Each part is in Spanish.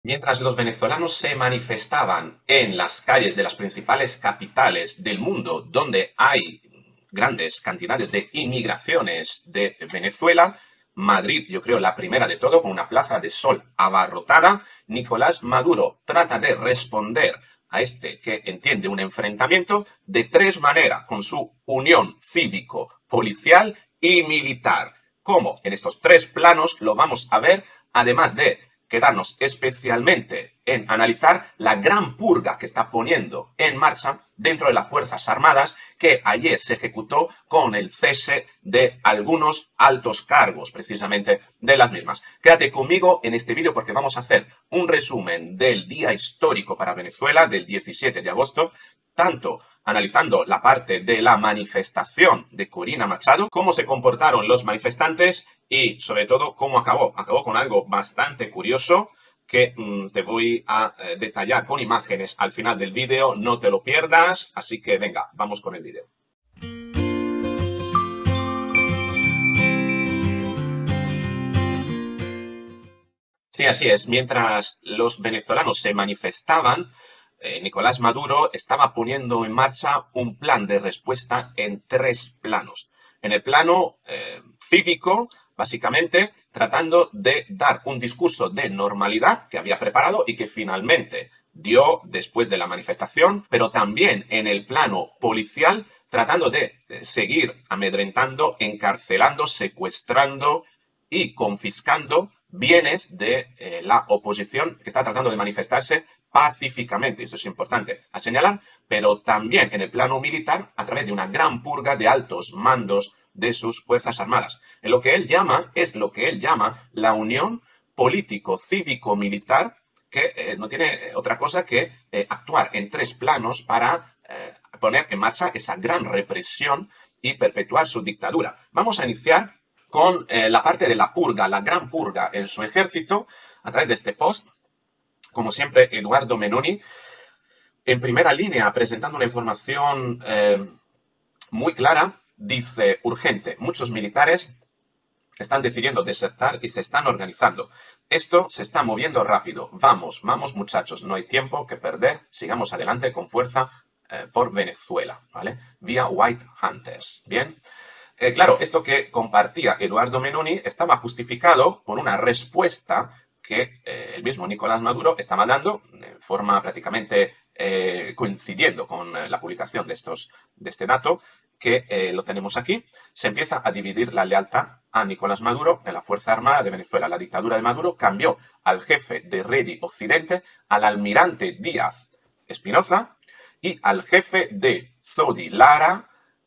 Mientras los venezolanos se manifestaban en las calles de las principales capitales del mundo, donde hay grandes cantidades de inmigraciones de Venezuela, Madrid, yo creo, la primera de todo, con una plaza de sol abarrotada, Nicolás Maduro trata de responder a este que entiende un enfrentamiento de tres maneras, con su unión cívico, policial y militar. ¿Cómo? En estos tres planos lo vamos a ver, además de quedarnos especialmente en analizar la gran purga que está poniendo en marcha dentro de las Fuerzas Armadas, que ayer se ejecutó con el cese de algunos altos cargos, precisamente de las mismas. Quédate conmigo en este vídeo porque vamos a hacer un resumen del día histórico para Venezuela, del 17 de agosto, tanto analizando la parte de la manifestación de Corina Machado, cómo se comportaron los manifestantes y, sobre todo, cómo acabó. Acabó con algo bastante curioso que te voy a detallar con imágenes al final del vídeo. No te lo pierdas, así que venga, vamos con el vídeo. Sí, así es. Mientras los venezolanos se manifestaban, Nicolás Maduro estaba poniendo en marcha un plan de respuesta en tres planos. En el plano cívico, básicamente tratando de dar un discurso de normalidad que había preparado y que finalmente dio después de la manifestación, pero también en el plano policial, tratando de seguir amedrentando, encarcelando, secuestrando y confiscando bienes de la oposición que está tratando de manifestarse pacíficamente. Esto es importante a señalar, pero también en el plano militar a través de una gran purga de altos mandos de sus Fuerzas Armadas. En lo que él llama, es lo que él llama la unión político-cívico-militar, que no tiene otra cosa que actuar en tres planos para poner en marcha esa gran represión y perpetuar su dictadura. Vamos a iniciar con la parte de la purga, la gran purga en su ejército, a través de este post. Como siempre, Eduardo Menoni, en primera línea, presentando una información muy clara, dice: urgente, muchos militares están decidiendo desertar y se están organizando. Esto se está moviendo rápido. Vamos, vamos muchachos, no hay tiempo que perder, sigamos adelante con fuerza por Venezuela, ¿vale? Vía White Hunters, ¿bien? Claro, esto que compartía Eduardo Menoni estaba justificado por una respuesta que el mismo Nicolás Maduro estaba dando de forma prácticamente coincidiendo con la publicación de este dato, que lo tenemos aquí. Se empieza a dividir la lealtad a Nicolás Maduro en la Fuerza Armada de Venezuela. La dictadura de Maduro cambió al jefe de Ready Occidente, al almirante Díaz Espinoza y al jefe de Zodi Lara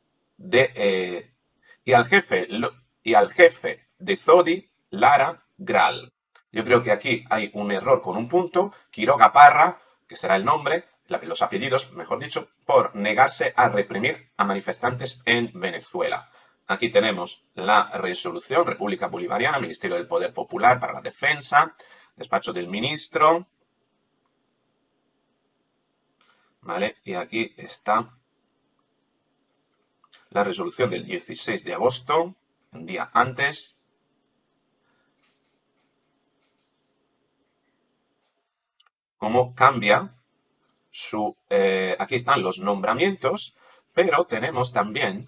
y al jefe de Zodi, Lara Gral. Yo creo que aquí hay un error con un punto. Quiroga Parra, que será el nombre, los apellidos, mejor dicho, por negarse a reprimir a manifestantes en Venezuela. Aquí tenemos la resolución, República Bolivariana, Ministerio del Poder Popular para la Defensa, despacho del ministro. ¿Vale? Y aquí está la resolución del 16 de agosto, un día antes. Cómo cambia su... aquí están los nombramientos, pero tenemos también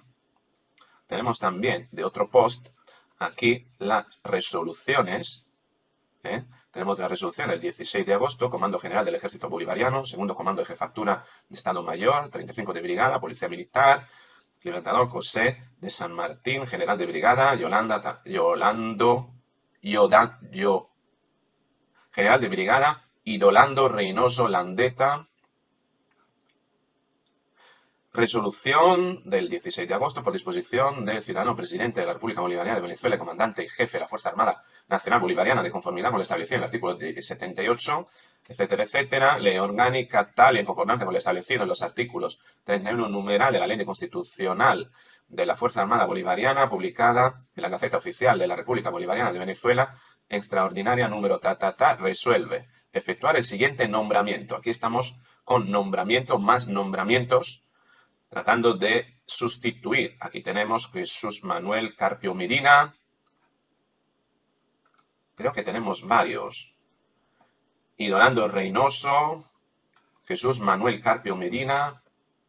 de otro post aquí las resoluciones. Tenemos la resolución del 16 de agosto, Comando General del Ejército Bolivariano, Segundo Comando de Jefatura de Estado Mayor, 35 de Brigada, Policía Militar, Libertador José de San Martín, General de Brigada, General de Brigada, Idolando Reynoso Landeta. Resolución del 16 de agosto por disposición del ciudadano presidente de la República Bolivariana de Venezuela, comandante y jefe de la Fuerza Armada Nacional Bolivariana, de conformidad con lo establecido en el artículo 78, etcétera, etcétera, ley orgánica tal y en concordancia con lo establecido en los artículos 31 numeral de la Ley Constitucional de la Fuerza Armada Bolivariana, publicada en la Gaceta Oficial de la República Bolivariana de Venezuela, extraordinaria número resuelve efectuar el siguiente nombramiento. Aquí estamos con nombramiento más nombramientos, tratando de sustituir. Aquí tenemos Jesús Manuel Carpio Medina. Creo que tenemos varios. Idolando Reynoso, Jesús Manuel Carpio Medina,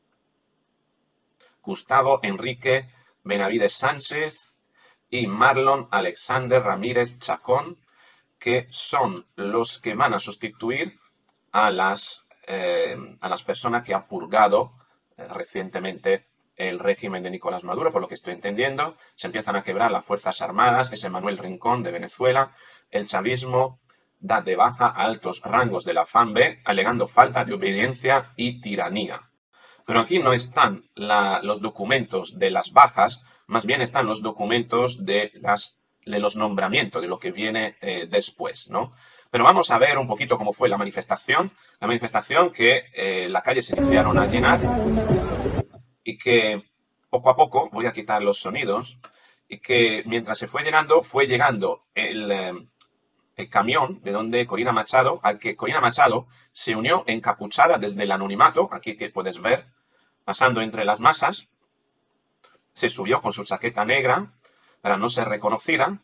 Gustavo Enrique Benavides Sánchez y Marlon Alexander Ramírez Chacón, que son los que van a sustituir a las personas que ha purgado recientemente el régimen de Nicolás Maduro. Por lo que estoy entendiendo, se empiezan a quebrar las Fuerzas Armadas, ese Manuel Rincón de Venezuela, el chavismo da de baja a altos rangos de la FANB, alegando falta de obediencia y tiranía. Pero aquí no están los documentos de las bajas, más bien están los documentos de los nombramientos, de lo que viene después, ¿no? Pero vamos a ver un poquito cómo fue la manifestación. La manifestación que las calles se iniciaron a llenar y que poco a poco, voy a quitar los sonidos, y que mientras se fue llegando el camión de donde Corina Machado, al que Corina Machado se unió encapuchada desde el anonimato, aquí que puedes ver, pasando entre las masas, se subió con su chaqueta negra para no ser reconocida.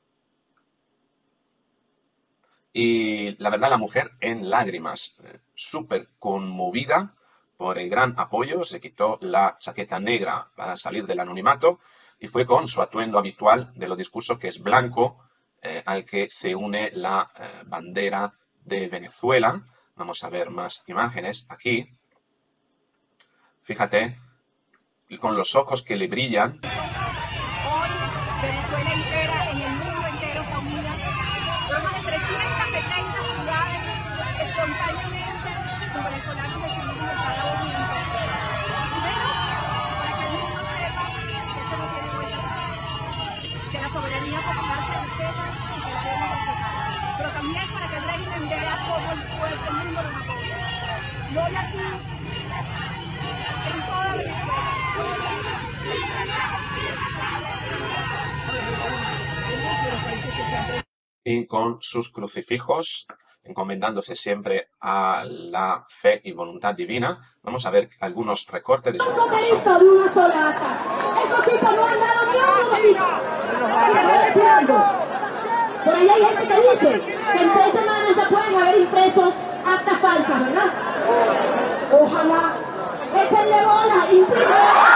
Y la verdad, la mujer en lágrimas, súper conmovida por el gran apoyo, se quitó la chaqueta negra para salir del anonimato y fue con su atuendo habitual de los discursos, que es blanco, al que se une la bandera de Venezuela. Vamos a ver más imágenes aquí. Fíjate, con los ojos que le brillan. Hoy, Venezuela entera, en el mundo entero está unida. Más de 370 ciudades, espontáneamente, los venezolanos decidimos estar unidos. Primero, para que el mundo sepa que esto no tiene vuelta, que la soberanía popular se respeta y que la debemos respetar. Pero también para que el régimen vea cómo el pueblo, el mundo nos apoya. Y hoy aquí, en toda Venezuela, y con sus crucifijos, encomendándose siempre a la fe y voluntad divina. Vamos a ver algunos recortes de su discurso. Estos tipos no han dado ni un numerito. Te voy a decir algo. Por ahí hay gente que dice que en 3 semanas se pueden haber impreso actas falsas, ¿verdad? Ojalá. Échenle bola, impriman.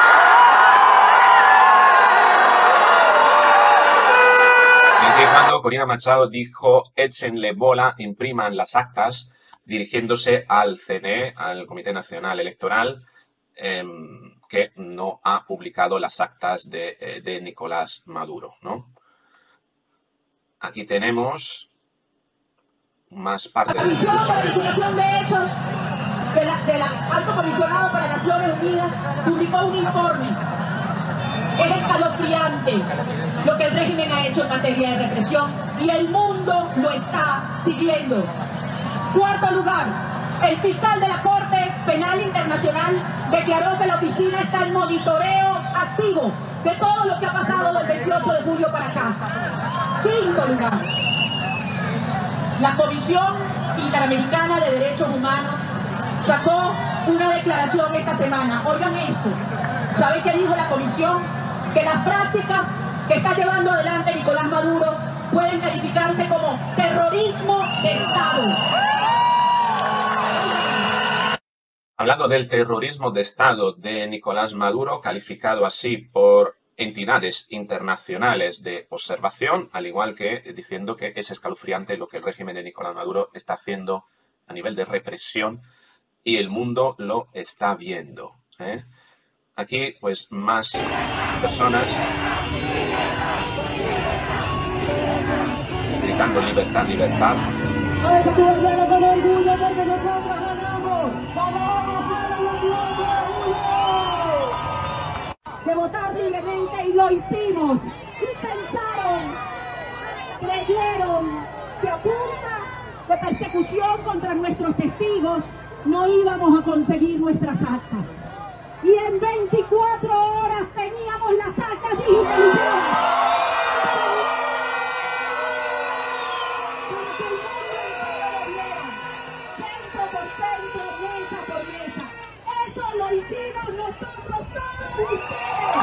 Cuando Corina Machado dijo échenle bola, impriman las actas, dirigiéndose al CNE, al Comité Nacional Electoral, que no ha publicado las actas de Nicolás Maduro, ¿no? Aquí tenemos más parte del discurso. La Comisión de Hechos de la Alto Comisionado para Naciones Unidas publicó un informe. Es escalofriante lo que el régimen ha hecho en materia de represión y el mundo lo está siguiendo. Cuarto lugar, el fiscal de la Corte Penal Internacional declaró que la oficina está en monitoreo activo de todo lo que ha pasado del 28 de julio para acá. Quinto lugar, la Comisión Interamericana de Derechos Humanos sacó una declaración esta semana. Oigan esto, ¿saben qué dijo la Comisión? Que las prácticas que está llevando adelante Nicolás Maduro pueden calificarse como terrorismo de Estado. Hablando del terrorismo de Estado de Nicolás Maduro, calificado así por entidades internacionales de observación, al igual que diciendo que es escalofriante lo que el régimen de Nicolás Maduro está haciendo a nivel de represión y el mundo lo está viendo, ¿eh? Aquí, pues, más personas gritando libertad, libertad. De votar libremente y lo hicimos. Y pensaron, creyeron que a punta de persecución contra nuestros testigos no íbamos a conseguir nuestras actas. Y en 24 horas teníamos las actas digitalizadas. Para que el mundo entero lo viera, centro por centro, mesa por mesa. Eso lo hicimos nosotros, todos ustedes.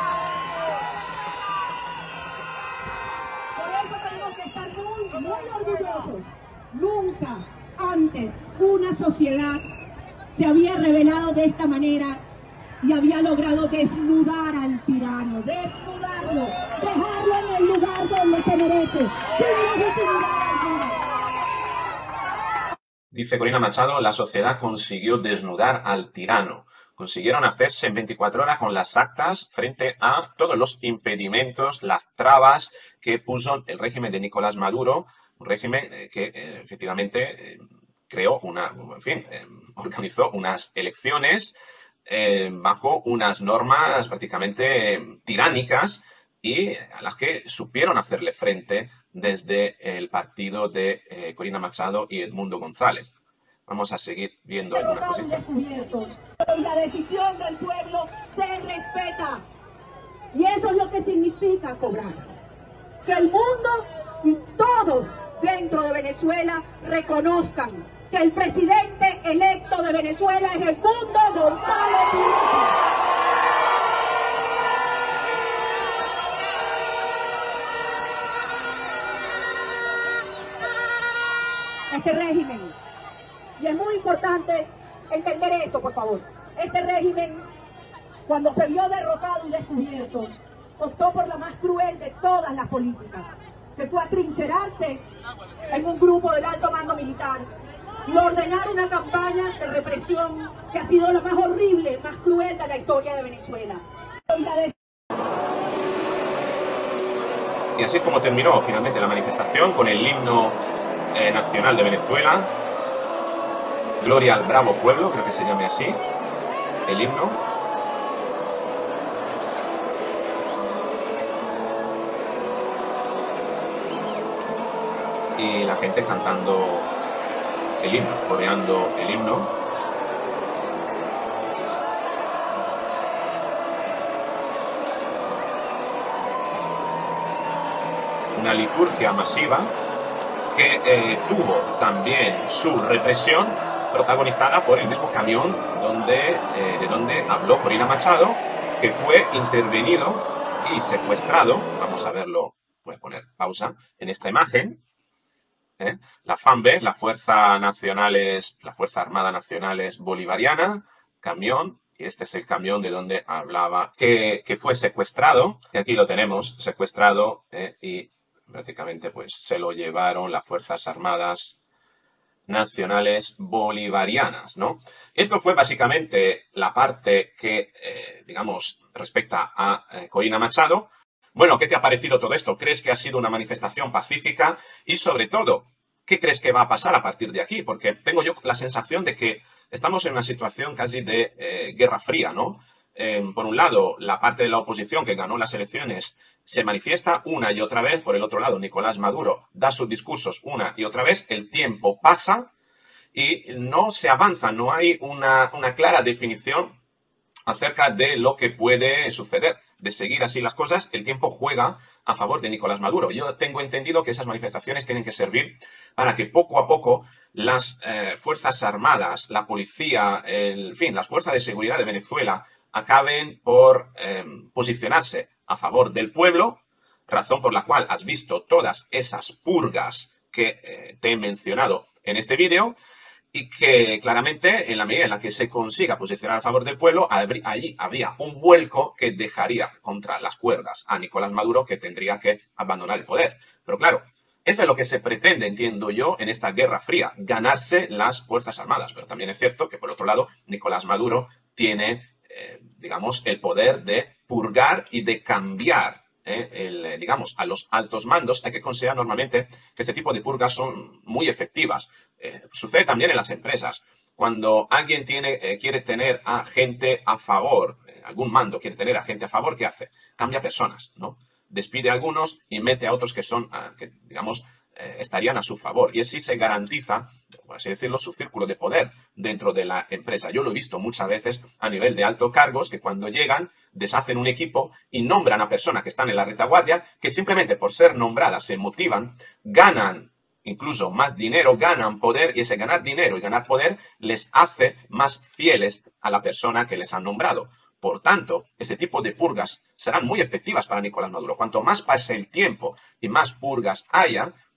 Por eso tenemos que estar muy orgullosos pasos. Nunca antes una sociedad se había revelado de esta manera y había logrado desnudar al tirano, desnudarlo, dejarlo en el lugar donde se merece, sin legitimidad alguna. Dice Corina Machado, la sociedad consiguió desnudar al tirano. Consiguieron hacerse en 24 horas con las actas frente a todos los impedimentos, las trabas que puso el régimen de Nicolás Maduro, un régimen que efectivamente creó organizó unas elecciones bajo unas normas prácticamente tiránicas y a las que supieron hacerle frente desde el partido de Corina Machado y Edmundo González. Vamos a seguir viendo alguna cosita. Y la decisión del pueblo se respeta. Y eso es lo que significa cobrar. Que el mundo y todos dentro de Venezuela reconozcan que el presidente electo de Venezuela es Edmundo González Vidal. Este régimen, y es muy importante entender esto, por favor, este régimen, cuando se vio derrotado y descubierto, optó por la más cruel de todas las políticas, que fue atrincherarse en un grupo del alto mando militar y ordenar una campaña de represión que ha sido la más horrible, más cruel de la historia de Venezuela. Y así es como terminó finalmente la manifestación con el himno nacional de Venezuela, Gloria al bravo pueblo, creo que se llame así, el himno. Y la gente cantando el himno, coreando el himno. Una liturgia masiva que tuvo también su represión protagonizada por el mismo camión de donde habló Corina Machado, que fue intervenido y secuestrado. Vamos a verlo, voy a poner pausa en esta imagen. La FAMBE, la Fuerza Armada Nacionales Bolivariana, camión, y este es el camión de donde hablaba, que fue secuestrado, y aquí lo tenemos, secuestrado, y prácticamente pues se lo llevaron las Fuerzas Armadas Nacionales Bolivarianas, ¿no? Esto fue básicamente la parte que, digamos, respecta a Corina Machado. Bueno, ¿qué te ha parecido todo esto? ¿Crees que ha sido una manifestación pacífica? Y sobre todo, ¿qué crees que va a pasar a partir de aquí? Porque tengo yo la sensación de que estamos en una situación casi de guerra fría, ¿no? Por un lado, la parte de la oposición que ganó las elecciones se manifiesta una y otra vez. Por el otro lado, Nicolás Maduro da sus discursos una y otra vez. El tiempo pasa y no se avanza, no hay una clara definición acerca de lo que puede suceder. De seguir así las cosas, el tiempo juega a favor de Nicolás Maduro. Yo tengo entendido que esas manifestaciones tienen que servir para que poco a poco las Fuerzas Armadas, la policía, en fin, las fuerzas de seguridad de Venezuela acaben por posicionarse a favor del pueblo, razón por la cual has visto todas esas purgas que te he mencionado en este vídeo, y que claramente en la medida en la que se consiga posicionar a favor del pueblo, allí habría un vuelco que dejaría contra las cuerdas a Nicolás Maduro, que tendría que abandonar el poder. Pero claro, esto es lo que se pretende, entiendo yo, en esta guerra fría, ganarse las Fuerzas Armadas. Pero también es cierto que, por otro lado, Nicolás Maduro tiene, digamos, el poder de purgar y de cambiar digamos, a los altos mandos. Hay que considerar normalmente que este tipo de purgas son muy efectivas. Sucede también en las empresas. Cuando alguien quiere tener a gente a favor, algún mando quiere tener a gente a favor, ¿qué hace? Cambia personas, ¿no? Despide a algunos y mete a otros que son, que digamos, estarían a su favor. Y así se garantiza, por así decirlo, su círculo de poder dentro de la empresa. Yo lo he visto muchas veces a nivel de altos cargos, que cuando llegan deshacen un equipo y nombran a personas que están en la retaguardia, que simplemente por ser nombradas se motivan, ganan incluso más dinero, ganan poder, y ese ganar dinero y ganar poder les hace más fieles a la persona que les han nombrado. Por tanto, este tipo de purgas serán muy efectivas para Nicolás Maduro. Cuanto más pase el tiempo y más purgas haya,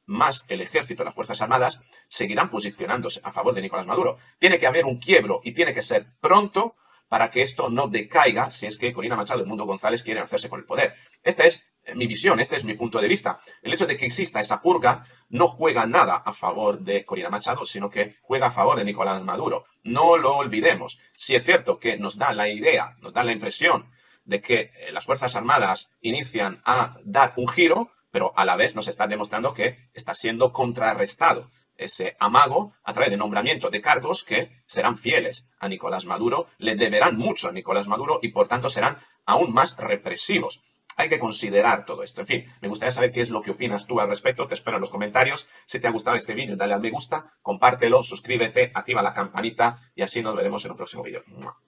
más el ejército, las Fuerzas Armadas, seguirán posicionándose a favor de Nicolás Maduro. Tiene que haber un quiebro y tiene que ser pronto para que esto no decaiga si es que Corina Machado y Edmundo González quieren hacerse con el poder. Esta es mi visión, este es mi punto de vista. El hecho de que exista esa purga no juega nada a favor de Corina Machado, sino que juega a favor de Nicolás Maduro. No lo olvidemos. Si es cierto que nos da la idea, nos da la impresión de que las Fuerzas Armadas inician a dar un giro, pero a la vez nos está demostrando que está siendo contrarrestado ese amago a través de nombramiento de cargos que serán fieles a Nicolás Maduro, le deberán mucho a Nicolás Maduro y por tanto serán aún más represivos. Hay que considerar todo esto. En fin, me gustaría saber qué es lo que opinas tú al respecto. Te espero en los comentarios. Si te ha gustado este vídeo, dale al me gusta, compártelo, suscríbete, activa la campanita y así nos veremos en un próximo vídeo.